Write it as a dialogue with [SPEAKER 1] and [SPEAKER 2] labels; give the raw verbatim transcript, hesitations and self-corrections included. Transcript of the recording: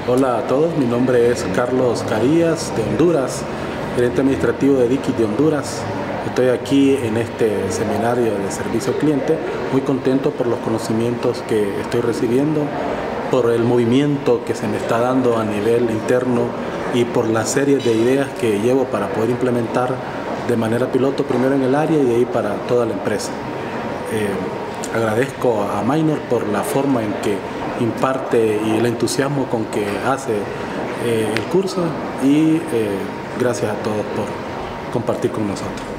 [SPEAKER 1] Hola a todos, mi nombre es Carlos Carías de Honduras, gerente administrativo de Dickies de Honduras. Estoy aquí en este seminario de servicio al cliente, muy contento por los conocimientos que estoy recibiendo, por el movimiento que se me está dando a nivel interno y por la serie de ideas que llevo para poder implementar de manera piloto primero en el área y de ahí para toda la empresa. Eh, agradezco a Minor por la forma en que imparte y el entusiasmo con que hace eh, el curso y eh, gracias a todos por compartir con nosotros.